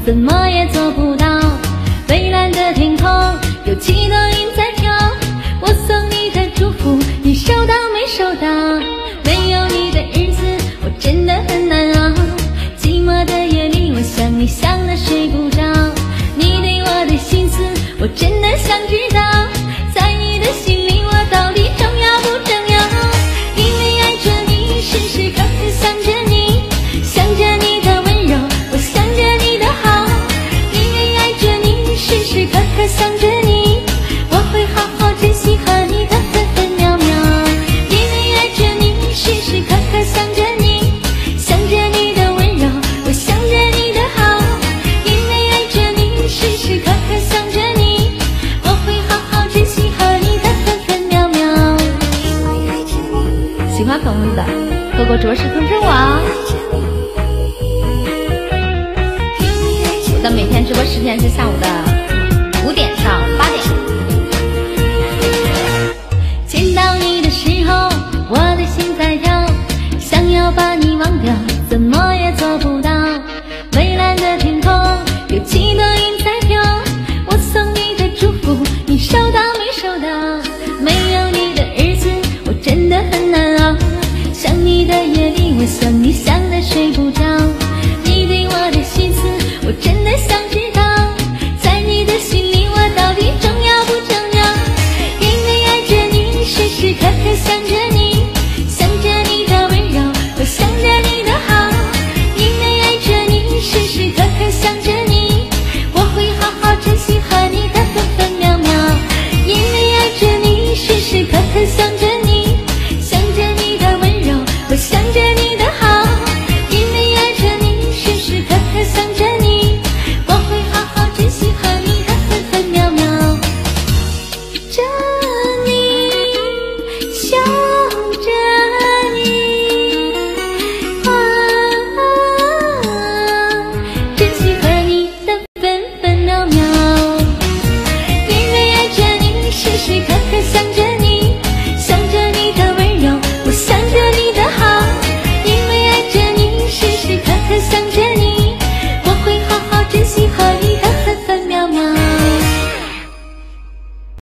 怎么也做不到。蔚蓝的天空有几朵云在飘，我送你的祝福你收到没收到？没有你的日子我真的很难熬，寂寞的夜里我想你想得睡不着，你对我的心思我真的想知道，在你的心里我到底重要不重要？因为爱着你，时时刻刻想着你，想着你的温柔，我想着你的好。因为爱着你，时时刻刻想着你，我会好好珍惜和你的分分秒秒。因为爱着你，时时刻刻想着你，想着你的温柔，我想着你的好。因为爱着你，时时刻刻想着你，我会好好珍惜和你的分分秒秒。喜欢粉红的哥哥着实蹭蹭我啊！我的每天直播时间是下午的5点到8点。见到你的时候，我的心在跳，想要把你忘掉，怎么也做不到。蔚蓝的天空有几朵云在飘，我送你的祝福你收到没收到？没有你的日子我真的很难熬，想你的夜里我想你想得睡不着，你对我的心